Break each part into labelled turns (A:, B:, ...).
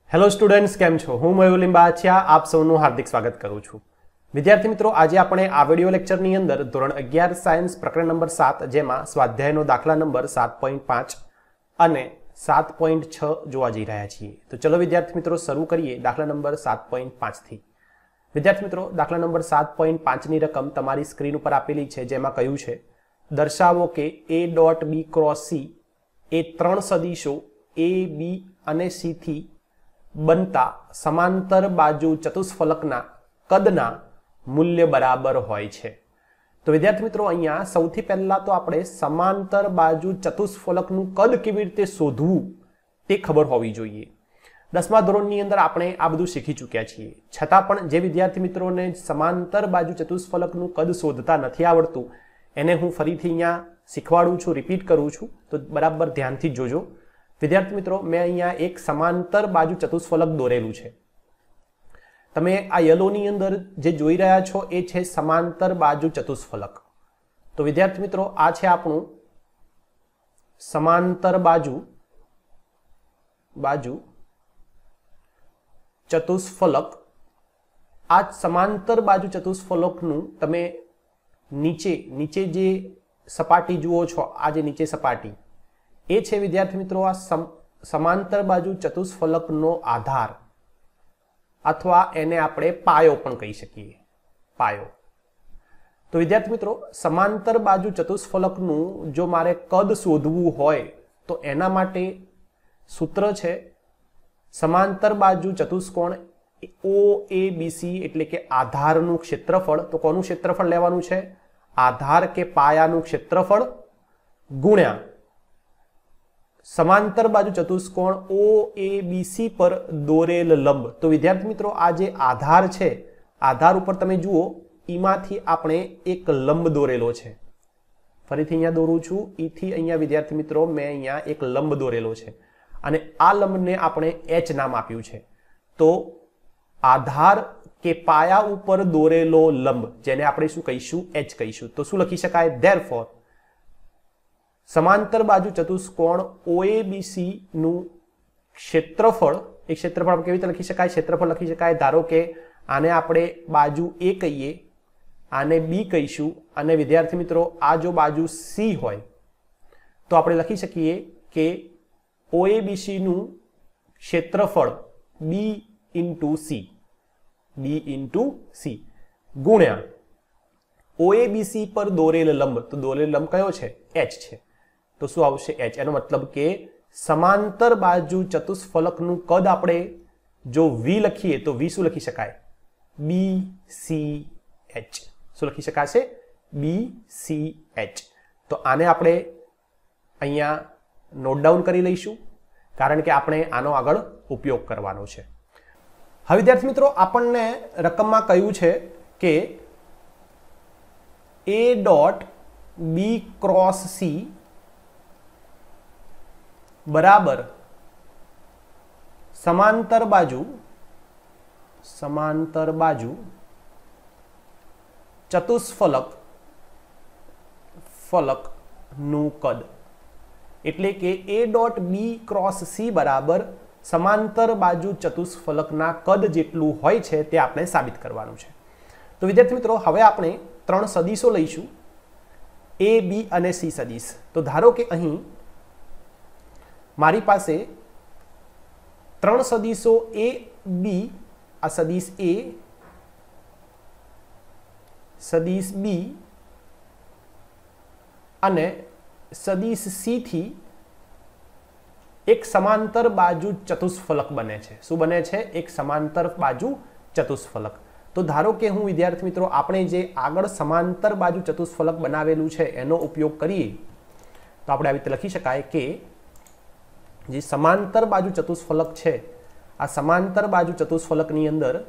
A: Hello students, केम छो? हूँ मयूर लिंबाचिया आप सौનું हार्दिक स्वागत करूँ છું। विद्यार्थी मित्रों, आज આપણે આ વિડિયો લેક્ચરની અંદર ધોરણ 11 સાયન્સ પ્રકરણ નંબર 7 જેમાં સ્વાધ્યાયનો દાખલા નંબર 7.5 અને 7.6 જોવા જઈ રહ્યા છીએ। તો ચલો વિદ્યાર્થી મિત્રો શરૂ કરીએ દાખલા નંબર 7.5 થી। વિદ્યાર્થી મિત્રો, દાખલા નંબર 7.5 ની રકમ તમારી સ્ક્રીન ઉપર આપેલી છે, જેમાં કહ્યું છે દર્શાવો કે A.B क्रॉस C એ ત્રણ સદિશો A, B અને C થી बनता समांतर बाजू चतुष्फलकना कदना मूल्य बराबर होय छे। तो विद्यार्थी मित्रों, अहींया सौथी पहेला तो आपणे समांतर बाजू चतुष्फलकनुं कद केवी रीते शोधवुं ते खबर होवी जोईए। 10मा धोरणनी अंदर आपणे आ बधुं शीखी चूक्या छीए, छतां पण जे विद्यार्थी मित्रोने समांतर बाजू चतुष्फलकनुं कद शोधता नथी आवडतुं एने हूँ फरीथी अहींया शीखवाडुं छुं, रिपीट करूं छुं, तो बराबर ध्यानथी जोजो। विद्यार्थी मित्रों, मैं अहींया एक समांतर बाजू चतुष्फलक दोरेलू छे। तमे आ येलोनी अंदर जे जोई रह्या छो ए छे समांतर बाजू चतुष्फलक। तो विद्यार्थी मित्रों, आ छे आपणुं समांतर बाजू चतुष्फलक। आ समांतर बाजू चतुष्फलकनुं तमे नीचे जे सपाटी जुओ छो, आ जे नीचे सपाटी ए छे विद्यार्थी मित्रों आ समांतर बाजू चतुष्फलकनो आधार अथवा एने आपणे पायो पण कही शकीए, पायो। तो विद्यार्थी मित्रों, समांतर बाजू चतुष्फलकनुं जो मारे कद शोधवुं होय तो एना माटे सूत्र छे समांतर बाजू चतुष्कोण OABC एटले के आधारनुं क्षेत्रफळ। तो कोनुं क्षेत्रफळ लेवानुं छे? आधार के पायानुं क्षेत्रफळ गुण्या समांतर बाजू चतुष्कोण OABC पर दोरेल लंब। तो विद्यार्थी मित्रों, आ जे आधार छे, आधार उपर तमे जुओ ईमांथी आपणे एक लंब दोरेलो छे। फरीथी अहींया दोरुं छुं, ईथी अहींया विद्यार्थी मित्रों मैं अहींया एक लंब दोरेलो छे अने आ लंबने आपणे H नाम आप्युं छे। तो आधार के पाया उपर दोरेलो लंब जेने आपणे शुं कहीशुं? H कहीशुं। तो शुं लखी शकाय? देयरफॉर समांतर बाजू चतुष्कोण OABC नु क्षेत्रफळ, एक क्षेत्रफळ केवी रीते लखी शकाय? क्षेत्रफळ लखी शकाय, धारो के आने आपणे बाजू A कहीए, आने B कहीशुं अने विद्यार्थी मित्रों आ जो बाजू C होय तो आपणे लखी शकीए के OABC नु क्षेत्रफळ B इंटू C गुण्या OABC पर दोरेल लंब। तो दोरेल लंब कयो छे? H छे। तो शुं आवशे? H। एनो मतलब के समांतर बाजू चतुष्फलकनुं कद आपणे जो V लखीए तो V शुं लखी शकाय? BCH। शुं लखी शकाशे? BCH। तो आने आपणे अहींया नोट डाउन करी लईशुं, कारण के आपणे आनो आगळ उपयोग करवानो छे। हवे विद्यार्थी मित्रों, आपणने रकममां कह्युं छे के A.B क्रॉस C बराबर समांतर बाजू चतुष्फलक નું કદ। એટલે કે A.B क्रॉस C बराबर समांतर बाजू चतुष्फलकना कद जेटલું હોય છે તે આપણે સાબિત કરવાનું છે। તો વિદ્યાર્થી મિત્રો, હવે આપણે ત્રણ સદિશો લઈશું A, B અને C સદિશ। તો ધારો કે અહીં મારી પાસે ત્રણ સદિશો A, B, આ સદિશ A, સદિશ B અને સદિશ C થી एक समांतर बाजू चतुष्फलक बने छे। शुं बने छे? एक समांतर बाजू चतुष्फलक। तो धारो के हूँ विद्यार्थी मित्रों आपणे जे आगळ समांतर बाजू चतुष्फलक बनावेलू छे एनो उपयोग करीए तो आपणे आ रीते लखी शकाय के जे समांतर बाजू चतुष्फलक छे, आ समांतर बाजू चतुष्फलकनी अंदर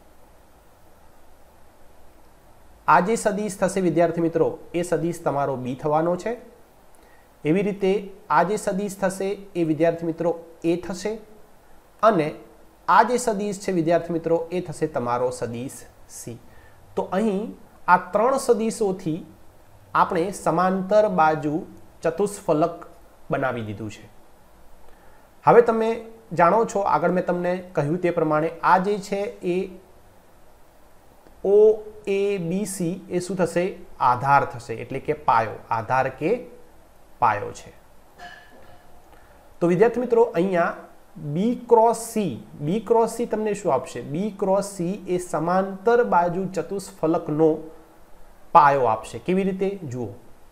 A: आ जे सदिश थशे विद्यार्थी मित्रों ए सदिश तमारो B थवानो छे। एवी रीते आ जे सदिश थशे ए विद्यार्थी मित्रों A थशे अने आ जे सदिश छे विद्यार्थी मित्रों ए थशे तमारो सदिश C। तो अहीं आ त्रण सदिशोथी आपणे समांतर बाजू चतुष्फलक बनावी दीधुं छे। हवे तमे જાણો છો આગળ મેં તમને કહ્યું તે પ્રમાણે આ જે છે એ OABC એ શું થશે? આધાર થશે, એટલે કે પાયો, આધાર કે પાયો છે। તો વિદ્યાર્થી મિત્રો અહીંયા B ક્રોસ C તમને શું આપશે? B ક્રોસ C એ સમાંતર બાજુ ચતુષ્ફલકનો પાયો આપશે। કેવી રીતે? જુઓ,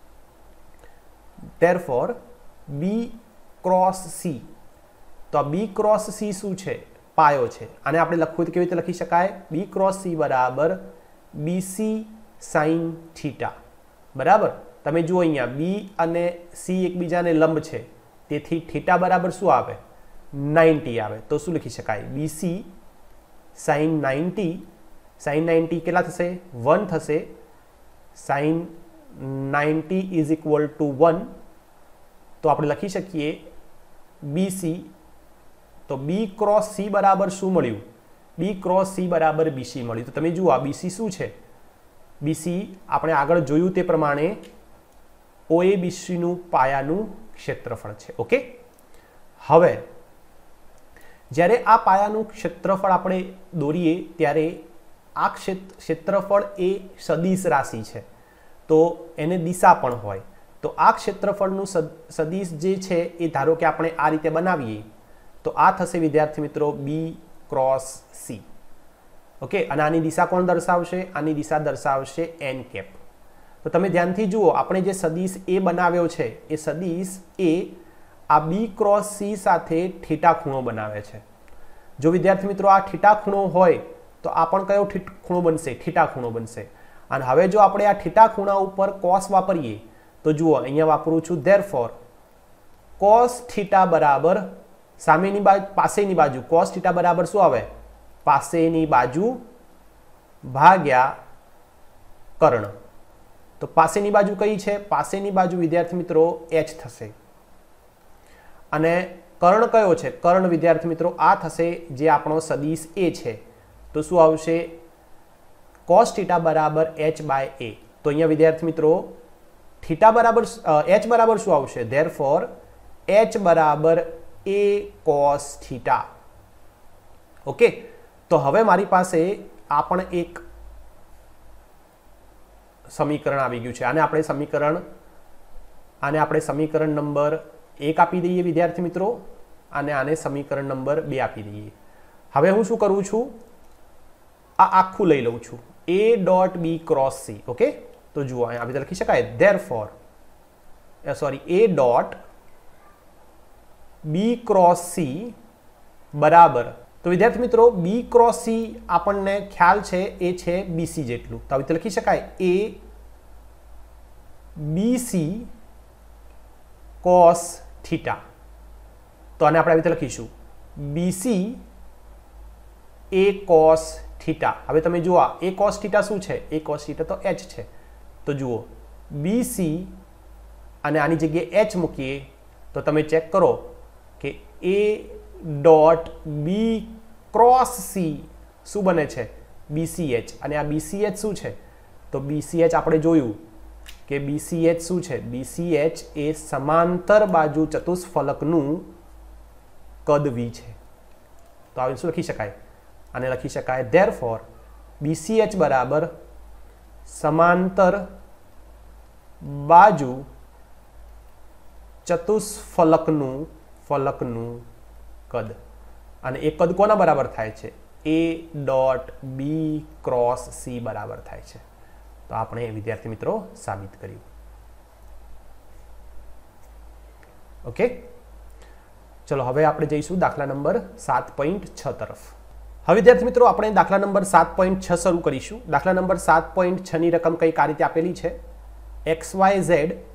A: therefore B ક્રોસ C, તો આ B ક્રોસ C શું છે? પાયો છે। આને આપણે લખવું તો કેવી રીતે લખી શકાય? B ક્રોસ C બરાબર BC sin થીટા, બરાબર। તમે જુઓ અહીંયા B અને C એકબીજાને લંબ છે, તેથી થીટા બરાબર શું આવે? 90 આવે। તો શું લખી શકાય? BC sin 90, sin 90 કેટલા થશે? 1 થશે। sin 90 ઇઝ ઇક્વલ ટુ 1, તો આપણે લખી શકીએ BC, તો B ક્રોસ C બરાબર શું મળ્યું? B ક્રોસ C બરાબર BC મળ્યું। તો તમે જુઓ આ BC શું છે? BC આપણે આગળ જોયું તે પ્રમાણે OABC નું પાયાનું ક્ષેત્રફળ છે। ઓકે, હવે જ્યારે આ પાયાનું ક્ષેત્રફળ આપણે દોરીએ ત્યારે આ ક્ષેત્રફળ એ સદિશ રાશિ છે, તો એને દિશા પણ હોય। તો આ ક્ષેત્રફળનું સદિશ જે છે એ ધારો કે આપણે આ રીતે બનાવીએ તો આ થશે વિદ્યાર્થી મિત્રો B ક્રોસ C। ઓકે, અને આની દિશા કોણ દર્શાવશે? આની દિશા દર્શાવશે n કેપ। તો તમે ધ્યાનથી જુઓ, આપણે જે સદિશ A બનાવ્યો છે એ સદિશ A આ B ક્રોસ C સાથે થીટા ખૂણો બનાવે છે। જો વિદ્યાર્થી મિત્રો આ થીટા ખૂણો હોય તો આ પણ કયો ખૂણો બનશે? થીટા ખૂણો બનશે। અને હવે જો આપણે આ થીટા ખૂણા ઉપર cos વાપરીએ તો જુઓ અહીંયા વાપરું છું therefore cos થીટા બરાબર સામેની બાજુ પાસેની બાજુ cos થીટા બરાબર શું આવે? પાસેની બાજુ ભાગ્યા કર્ણ। તો પાસેની બાજુ કઈ છે? પાસેની બાજુ વિદ્યાર્થી મિત્રો h થશે, અને કર્ણ કયો છે? કર્ણ વિદ્યાર્થી મિત્રો આ થશે જે આપણો સદિશ A છે। તો શું આવશે? cos થીટા બરાબર h/a। તો અહીંયા વિદ્યાર્થી મિત્રો થીટા બરાબર h બરાબર શું આવશે? therefore h બરાબર a cos થીટા। ઓકે, તો હવે મારી પાસે આ પણ એક સમીકરણ આવી ગયું છે। આને આપણે સમીકરણ નંબર 1 આપી દઈએ વિદ્યાર્થી મિત્રો, અને આને સમીકરણ નંબર 2 આપી દઈએ। હવે હું શું કરું છું? આ આખું લઈ લઉં છું A dot B cross C। Okay, તો જુઓ અહીંયા આવી રીતે લખી શકાય therefore A dot B cross C બરાબર, તો વિદ્યાર્થી મિત્રો B ક્રોસ C આપણને ખ્યાલ છે એ છે BC જેટલું, તો આવી રીતે લખી શકાય A BC cos થીટા। તો આને આપણે આવી રીતે લખીશું BC A cos થીટા। હવે તમે જુઓ A cos થીટા શું છે? A cos થીટા તો h છે। તો જુઓ BC અને આની જગ્યાએ h મૂકીએ તો તમે ચેક કરો કે A dot B cross C શું બને છે? BCH, અને આ BCH શું છે? તો BCH આપણે જોયું કે BCH શું છે? BCH એ સમાંતર બાજુ ચતુષ્ફલકનું કદ V છે। તો આ શું લખી શકાય? આને લખી શકાય therefore BCH બરાબર સમાંતર બાજુ ચતુષ્ફલકનું કદ, અને એ કદ કોના બરાબર થાય છે? A dot B cross C બરાબર થાય છે। તો આપણે વિદ્યાર્થી મિત્રો સાબિત કર્યું। ઓકે, ચલો હવે આપણે જઈશું દાખલા નંબર 7.6 તરફ। હવે વિદ્યાર્થી મિત્રો આપણે દાખલા નંબર 7.6 શરૂ કરીશું। દાખલા નંબર 7.6 ની રકમ કંઈક આ રીતે આપેલી છે XYZ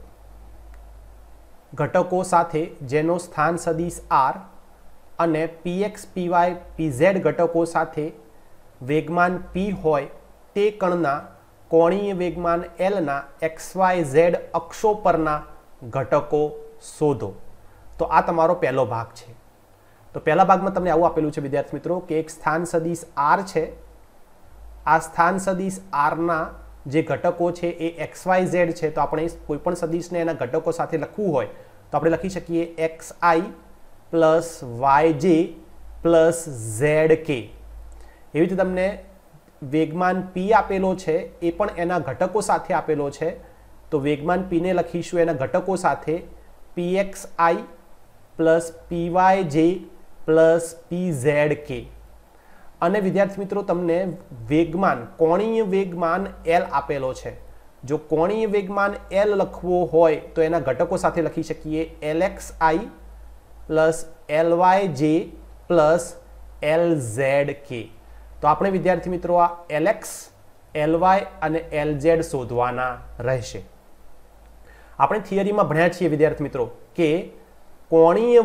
A: ઘટકો સાથે જેનો સ્થાન સદિશ R અને PX PY PZ ઘટકો સાથે વેગમાન P હોય તે કણના કોણીય વેગમાન L ના XYZ અક્ષો પરના ઘટકો શોધો। તો આ તમારો પહેલો ભાગ છે। તો પહેલા ભાગમાં તમને આવું આપેલું છે વિદ્યાર્થી મિત્રો કે એક સ્થાન સદિશ R છે, આ સ્થાન સદિશ R ના જે ઘટકો છે એ XYZ છે। તો આપણે કોઈપણ સદિશને એના ઘટકો સાથે લખવું હોય તો આપણે લખી શકીએ XI plus yj plus zk. એવી રીતે તમને વેગમાન p આપેલો છે એ પણ એના ઘટકો સાથે આપેલો છે, તો વેગમાન p ને લખીશું એના ઘટકો સાથે pxi plus pyj plus pzk. અને વિદ્યાર્થી મિત્રો તમને વેગમાન કોણીય વેગમાન l આપેલો છે. જો કોણીય વેગમાન l લખવો હોય તો એના ઘટકો સાથે લખી શકીએ lxi plus lyj plus lzk. તો આપણે વિદ્યાર્થી મિત્રો આ lx, ly અને lz શોધવાના રહેશે. આપણે થિયરીમાં ભણ્યા છીએ વિદ્યાર્થી મિત્રો કે કોણીય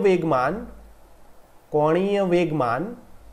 A: વેગમાન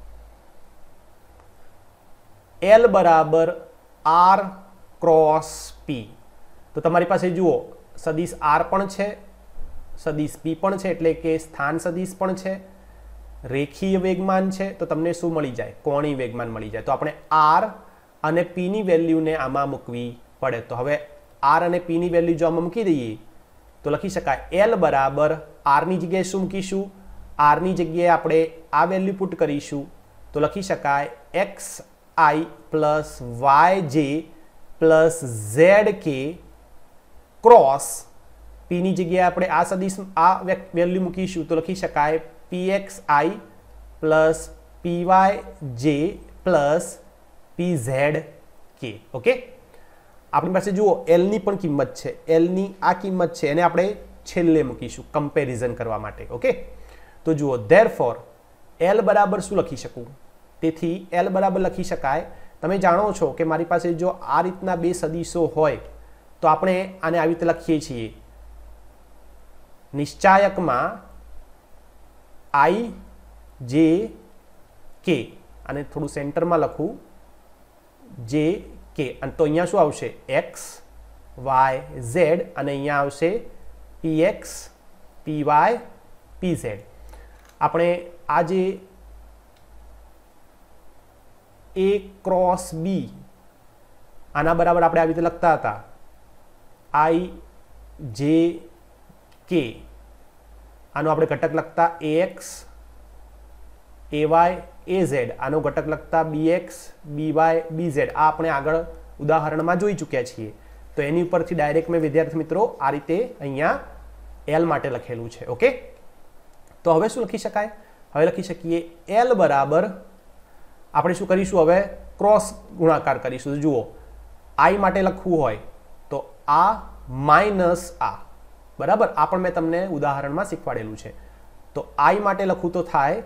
A: l બરાબર r ક્રોસ p. તો તમારી પાસે જુઓ સદિશ r પણ છે, સદિશ p પણ છે, એટલે કે સ્થાન સદિશ પણ છે, રેખીય વેગમાન છે. તો તમને શું મળી જાય? કોણીય વેગમાન મળી જાય. તો આપણે r અને p ની વેલ્યુને આમાં મૂકવી પડે. તો હવે r અને p ની વેલ્યુ જો આમાં મૂકી દઈએ તો લખી શકાય l બરાબર r ની જગ્યાએ શું મૂકીશું? r ની જગ્યાએ આપણે આ વેલ્યુ પુટ કરીશું તો લખી શકાય xi plus yj plus zk cross p ની જગ્યાએ આપણે આ સદિશ આ વેલ્યુ મૂકીશું તો લખી શકાય pxi plus pyj plus pzk. Okay, આપણી પાસે જુઓ l ની પણ કિંમત છે, l ની આ કિંમત છે, એને આપણે છેલ્લે મૂકીશું કમ્પેરિઝન કરવા માટે. ઓકે, તો જુઓ ધેરફોર l બરાબર શું લખી શકું? તેથી l બરાબર લખી શકાય, તમે જાણો છો કે મારી પાસે જો આ રીતના બે સદિશો હોય તો આપણે આને આવી રીતે લખીએ છીએ નિશ્ચાયકમાં i j k, અને થોડું સેન્ટરમાં લખું j k, અને તો અહીંયા શું આવશે? x y z, અને અહીંયા આવશે px py pz. આપણે આ જે a ક્રોસ b આના બરાબર આપણે આવી રીતે લખતા હતા i j k, આનો આપણે ઘટક લખતા ax ay az, આનો ઘટક લખતા bx by bz. આ આપણે આગળ ઉદાહરણમાં જોઈ ચૂક્યા છીએ. તો એની ઉપરથી ડાયરેક્ટ મેં વિદ્યાર્થી મિત્રો આ રીતે અહીંયા l માટે લખેલું છે. ઓકે, તો હવે શું લખી શકાય? હવે લખી શકીએ l બરાબર આપણે શું કરીશું? હવે ક્રોસ ગુણાકાર કરીશું. જુઓ i માટે લખવું હોય તો આ માઇનસ આ, બરાબર? આ પણ મેં તમને ઉદાહરણમાં શીખવાડેલું છે. તો i માટે લખું તો થાય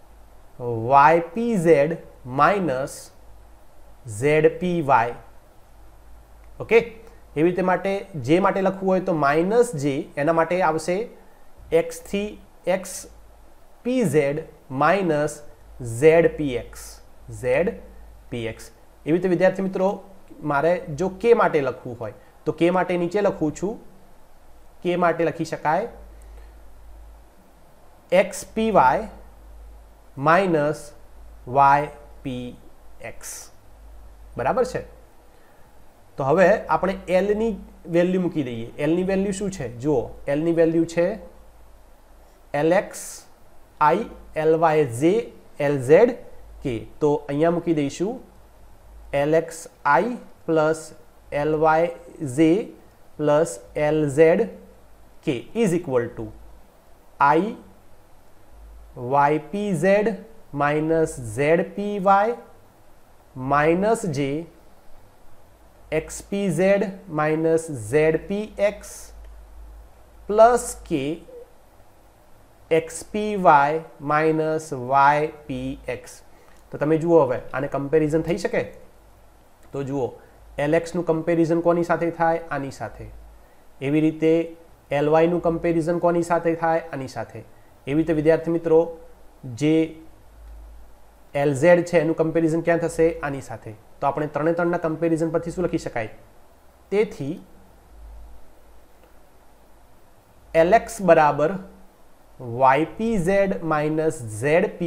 A: ypz માઇનસ zpy. ઓકે, એવી રીતે માટે j માટે લખવું હોય તો માઇનસ j, એના માટે આવશે x થી x pz માઇનસ zpx. એવી રીતે વિદ્યાર્થી મિત્રો મારે જો k માટે લખવું હોય તો k માટે નીચે લખું છું. k માટે લખી શકાય xpy માઇનસ ypx. બરાબર છે? તો હવે આપણે l ની વેલ્યુ મૂકી દઈએ. l ની વેલ્યુ શું છે? જુઓ l ની વેલ્યુ છે lx i lyj lz k. તો અહીંયા મૂકી દઈશું lxi plus lyj plus lz k is equal to i ypz minus zpy minus j xpz minus zpx plus k xpy minus ypx. તો તમે જુઓ હવે આને કમ્પેરિઝન થઈ શકે? તો જુઓ lx નું કમ્પેરિઝન કોની સાથે થાય? આની સાથે. એવી રીતે ly નું કમ્પેરિઝન કોની સાથે થાય? આની સાથે. એવી રીતે વિદ્યાર્થી મિત્રો જે lz છે એનું કમ્પેરિઝન ક્યાં થશે? આની સાથે. તો આપણે ત્રણે ત્રણના કમ્પેરિઝન પરથી શું લખી શકાય? તેથી lx બરાબર ypz માઇનસ zpy,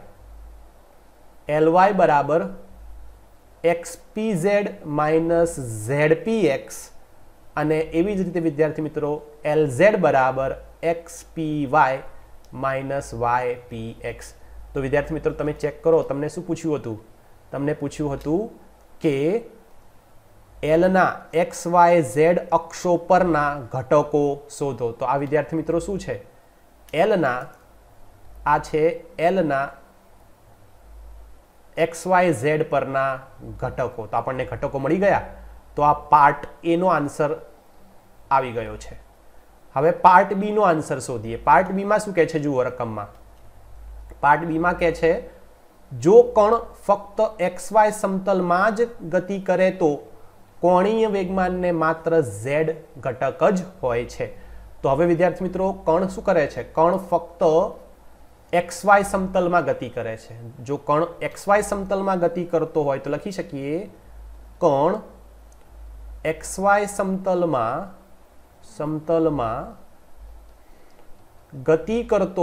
A: ly બરાબર xpz માઇનસ zpx, અને એવી જ રીતે વિદ્યાર્થી મિત્રો lz બરાબર xpy minus Y P X. તો વિદ્યાર્થી મિત્રો તમે ચેક કરો, તમને શું પૂછ્યું હતું? તમને પૂછ્યું હતું કે એલના એક્સ વાય ઝેડ અક્ષો પરના ઘટકો શોધો. તો આ વિદ્યાર્થી મિત્રો શું છે? એલના આ છે એલના એક્સ વાય ઝેડ પરના ઘટકો. તો આપણને ઘટકો મળી ગયા. તો આ પાર્ટ એ નો આન્સર આવી ગયો છે. હવે પાર્ટ બી નો આન્સર શોધીએ. પાર્ટ બી માં શું કહે છે? જુઓ રકમમાં. પાર્ટ બી માં કહે છે જો કણ ફક્ત એક્સ વાય સમતલમાં જ ગતિ કરે તો કોણીય વેગમાનને માત્ર ઝેડ ઘટક જ હોય છે. તો હવે વિદ્યાર્થી મિત્રો કણ શું કરે છે? કણ ફક્ત એક્સ વાય સમતલમાં ગતિ કરે છે. જો કણ એક્સ વાય સમતલમાં ગતિ કરતો હોય તો લખી શકીએ કણ એક્સ વાય સમતલમાં ગતિ કરતો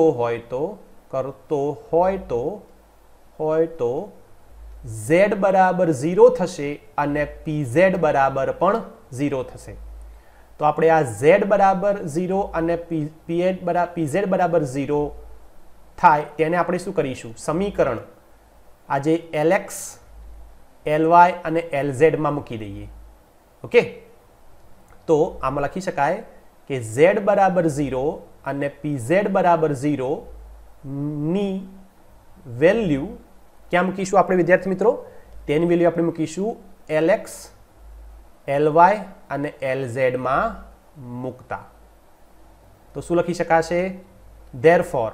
A: હોય તો z બરાબર 0 થશે અને pz બરાબર પણ 0 થશે. તો આપણે આ z બરાબર 0 અને pz બરાબર 0 થાય તેને આપણે શું કરીશું? સમીકરણ આજે lx ly અને lz માં મૂકી દઈએ. ઓકે, તો આમાં લખી શકાય કે z બરાબર 0 અને pz બરાબર 0 ની વેલ્યુ ક્યાં મૂકીશું આપણે વિદ્યાર્થી મિત્રો? તેની વેલ્યુ આપણે મૂકીશું lx ly અને lz માં મૂકતા. તો શું લખી શકાશે? therefore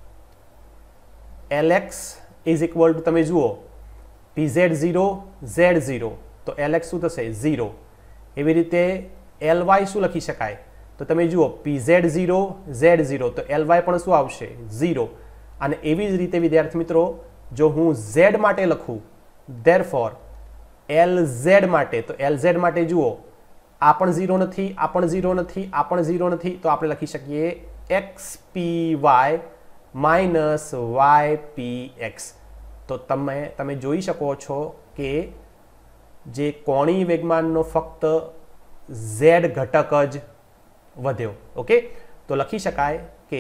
A: lx is equal to, તમે જુઓ pz0 z0, તો lx શું થશે? 0. એવી રીતે ly શું લખી શકાય? તો તમે જુઓ pz0 z0, તો ly પણ શું આવશે? 0. અને એવી જ રીતે વિદ્યાર્થી મિત્રો જો હું z માટે લખું therefore lz માટે, તો lz માટે જુઓ આ પણ 0 નથી, આ પણ 0 નથી, આ પણ 0 નથી, તો આપણે લખી શકીએ xpy માઇનસ ypx. તો તમે જોઈ શકો છો કે જે કોણીય વેગમાનનો ફક્ત z ઘટક જ વધ્યો. ઓકે, તો લખી શકાય કે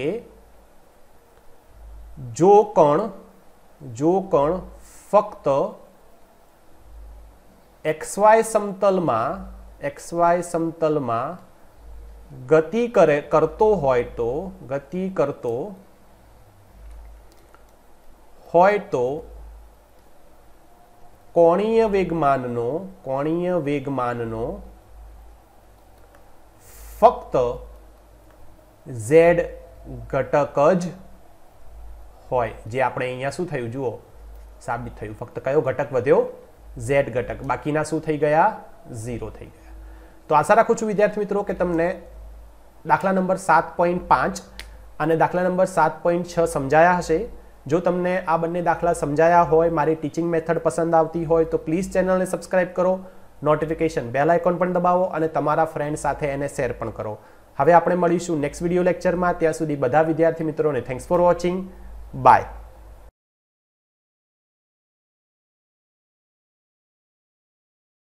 A: જો કણ ફક્ત xy સમતલમાં ગતિ કરતો હોય તો કોણીય વેગમાનનો ફક્ત z ઘટક જ હોય. જે આપણે અહીંયા શું થયું જુઓ સાબિત થયું. ફક્ત કયો ઘટક વધ્યો? z ઘટક. બાકીના શું થઈ ગયા? 0 થઈ ગયા. તો આશા રાખું છું વિદ્યાર્થી મિત્રો કે તમને દાખલા નંબર 7.5 અને દાખલા નંબર 7.6 સમજાયા હશે. જો તમને આ બંને દાખલા સમજાયા હોય, મારી ટીચિંગ મેથડ પસંદ આવતી હોય તો પ્લીઝ ચેનલને સબસ્ક્રાઇબ કરો, નોટિફિકેશન બેલ આઇકોન પણ દબાવો અને તમારા ફ્રેન્ડ સાથે એને શેર પણ કરો. હવે આપણે મળીશું નેક્સ્ટ વિડીયો લેક્ચરમાં. ત્યાં સુધી બધા વિદ્યાર્થી મિત્રોને થેન્ક્સ ફોર વોચિંગ. બાય.